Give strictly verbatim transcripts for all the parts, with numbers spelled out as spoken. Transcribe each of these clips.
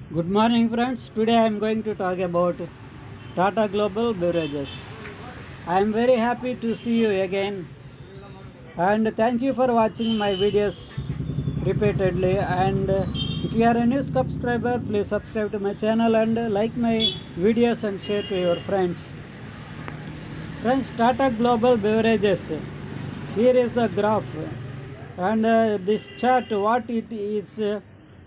Good morning friends. Today I am going to talk about Tata Global Beverages. I am very happy to see you again and thank you for watching my videos repeatedly, and uh, if you are a new subscriber, please subscribe to my channel and uh, like my videos and share to your friends. Friends, Tata Global Beverages, here is the graph, and uh, this chart, what it is uh,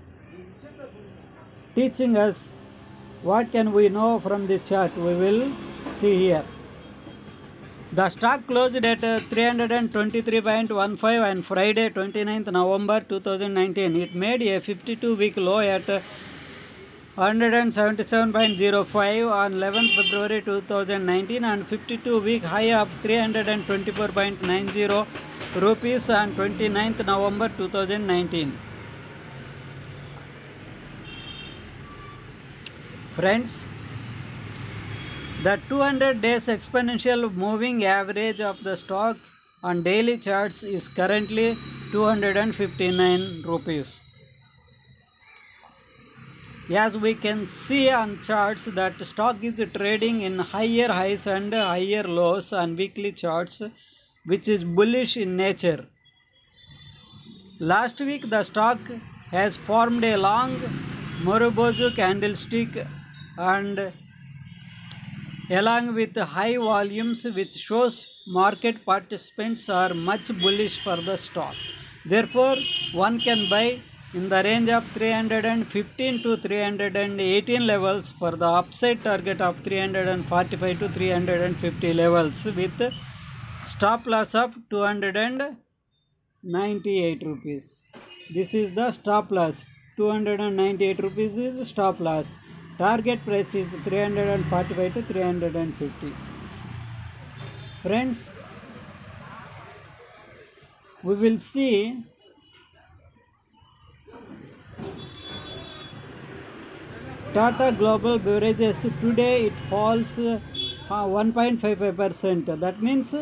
teaching us, what can we know from the chart, we will see here. The stock closed at uh, three hundred twenty-three point one five on Friday twenty-ninth November two thousand nineteen. It made a fifty-two week low at uh, one hundred seventy-seven point zero five on eleventh February two thousand nineteen and fifty-two week high of three hundred twenty-four point nine zero rupees on twenty-ninth November two thousand nineteen. Friends, the two hundred days exponential moving average of the stock on daily charts is currently two hundred fifty-nine rupees. As we can see on charts that stock is trading in higher highs and higher lows on weekly charts, which is bullish in nature. Last week the stock has formed a long Morobozu candlestick and along with high volumes, which shows market participants are much bullish for the stock. Therefore, one can buy in the range of three hundred fifteen to three hundred eighteen levels for the upside target of three hundred forty-five to three hundred fifty levels with stop loss of two hundred ninety-eight rupees. This is the stop loss. two hundred ninety-eight rupees is stop loss. Target price is three hundred forty-five to three hundred fifty. Friends, we will see Tata Global Beverages. Today it falls uh, one point five five percent. That means,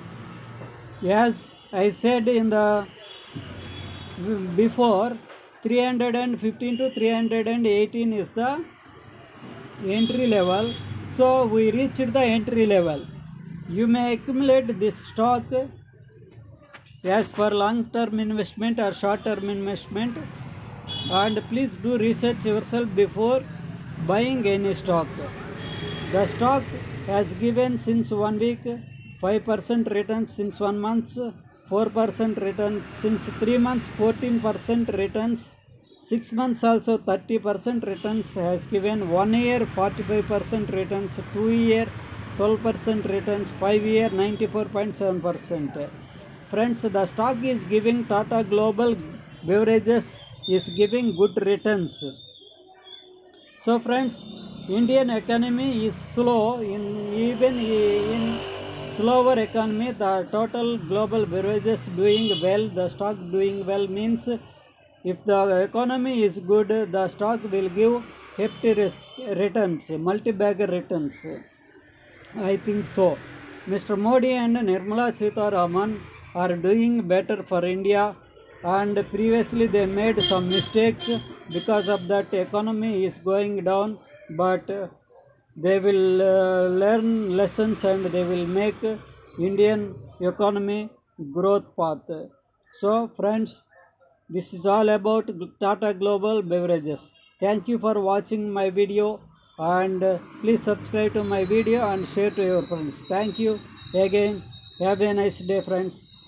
as I said in the before, three hundred fifteen to three hundred eighteen is the entry level. So we reached the entry level. You may accumulate this stock as for long term investment or short term investment, and please do research yourself before buying any stock. The stock has given since one week five percent return, since one month four percent return, since three months fourteen percent returns, six months also thirty percent returns has given, one year forty-five percent returns, two year twelve percent returns, five year ninety-four point seven percent. Friends, the stock is giving, Tata Global Beverages is giving good returns. So friends, Indian economy is slow. In even in slower economy, the total global beverages doing well, the stock doing well, means if the economy is good, the stock will give hefty returns, multi-bagger returns. I think so. Mister Modi and Nirmala Sitharaman are doing better for India, and previously they made some mistakes. Because of that, economy is going down, but they will uh, learn lessons and they will make Indian economy growth path. So friends, this is all about Tata Global Beverages. Thank you for watching my video, and uh, please subscribe to my video and share to your friends. Thank you again. Have a nice day, friends.